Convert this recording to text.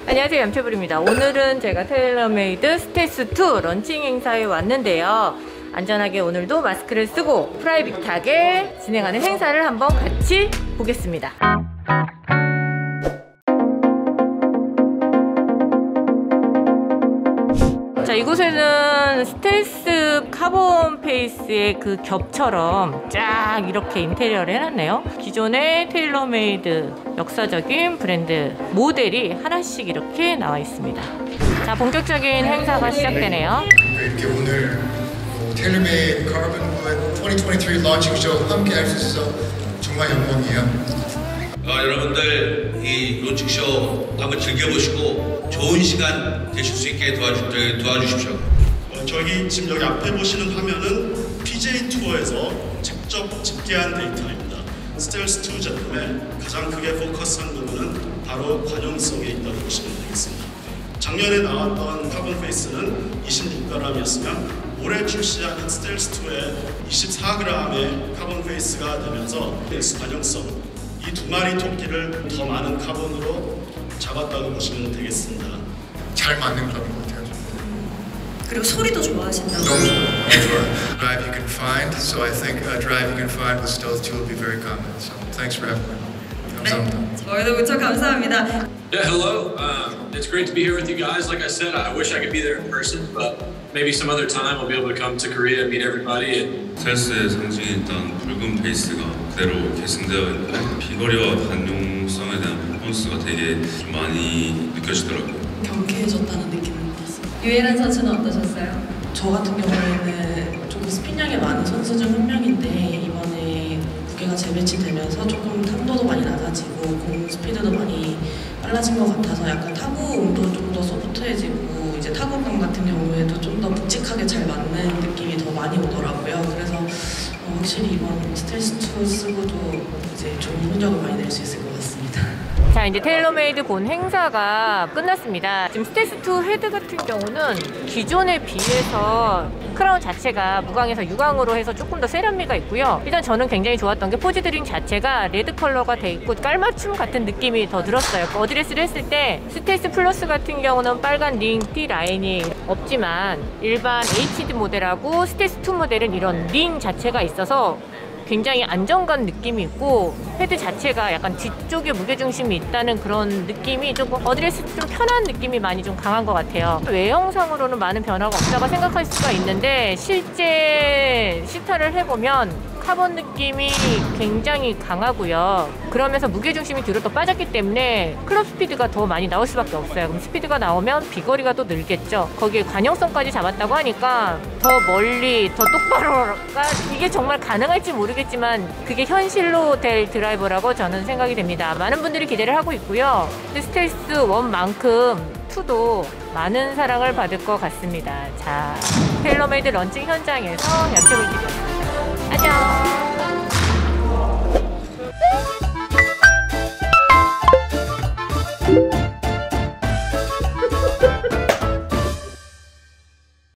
안녕하세요, 얌체불입니다. 오늘은 제가 테일러메이드 스텔스2 런칭 행사에 왔는데요. 안전하게 오늘도 마스크를 쓰고 프라이빗하게 진행하는 행사를 한번 같이 보겠습니다. 자, 이곳에는 스텔스 카본 페이스의 그 겹처럼 쫙 이렇게 인테리어를 해놨네요. 기존의 테일러메이드 역사적인 브랜드 모델이 하나씩 이렇게 나와 있습니다. 자, 본격적인 행사가 시작되네요. 이렇게 오늘 테일러메이드 카본wood 2023 런칭 쇼 함께 할 수 있어서 정말 영광이에요. 여러분들 이 론칭쇼 한번 즐겨보시고 좋은 시간 되실 수 있게 도와주십시오. 저희 지금 여기 앞에 보시는 화면은 PJ 투어에서 직접 집계한 데이터입니다. 스텔스2 제품의 가장 크게 포커스한 부분은 바로 관용성에 있다고 보시면 되겠습니다. 작년에 나왔던 카본 페이스는 26g이었으면 올해 출시한 스텔스2의 24g의 카본 페이스가 되면서 관용성, 이 두 마리 토끼를 더 많은 카본으로 잡았다고 보시면 되겠습니다. 잘 맞는 그런 것 같아요. 그리고 소리도 좋아하신다고. 너무 좋아요. Drive you can find, so I think drive you can find with Stealth 2 will be very common. So thanks for having me. 감사합니다. 저희도 무척 감사합니다. Yeah, hello. It's great to be here with you guys. Like I said, I wish I could be there in person, but maybe some other time I'll be able to come to Korea and meet everybody. 스텔스의 상징이 일단 붉은 페이스가 그대로 계승되어 있는데 비거리와 관용성에 대한 퍼포먼스가 되게 좀 많이 느껴지더라고요. 경쾌해졌다는 느낌을 받았어요. 유예란 선수는 어떠셨어요? 저 같은 경우에는 조금 스핀량이 많은 선수 중 한 명인데 이번에 무게가 재배치되면서 조금 탐도도 많이 낮아지고 공 스피드도 많이 빨라진 것 같아서 약간 타구음도 좀 더 소프트해지고 이제 타구감 같은 경우에도 좀 더 묵직하게 잘 맞는 느낌이 더 많이 오더라고요. 그래서 확실히 이번 스텔스2 쓰고도 이제 좋은 흔적을 많이 낼 수 있을 것 같습니다. 자, 이제 테일러메이드 본 행사가 끝났습니다. 지금 스텔스2 헤드 같은 경우는 기존에 비해서 크라운 자체가 무광에서 유광으로 해서 조금 더 세련미가 있고요. 일단 저는 굉장히 좋았던 게 포지 드링 자체가 레드 컬러가 돼 있고 깔맞춤 같은 느낌이 더 들었어요. 어드레스를 했을 때 스텔스 플러스 같은 경우는 빨간 링 T 라인이 없지만 일반 HD 모델하고 스텔스2 모델은 이런 링 자체가 있어서 굉장히 안정감 느낌이 있고 헤드 자체가 약간 뒤쪽에 무게중심이 있다는 그런 느낌이 조금 어드레스 좀 편한 느낌이 많이 좀 강한 것 같아요. 외형상으로는 많은 변화가 없다고 생각할 수가 있는데 실제 시타를 해보면 카본 느낌이 굉장히 강하고요. 그러면서 무게중심이 뒤로 또 빠졌기 때문에 클럽 스피드가 더 많이 나올 수밖에 없어요. 그럼 스피드가 나오면 비거리가 또 늘겠죠. 거기에 관용성까지 잡았다고 하니까 더 멀리 더 똑바로가 이게 정말 가능할지 모르겠지만 그게 현실로 될 드라이버라고 저는 생각이 됩니다. 많은 분들이 기대를 하고 있고요. 스텔스 1만큼 2도 많은 사랑을 받을 것 같습니다. 자, 테일러메이드 런칭 현장에서 얌체불TV였습니다. 안녕.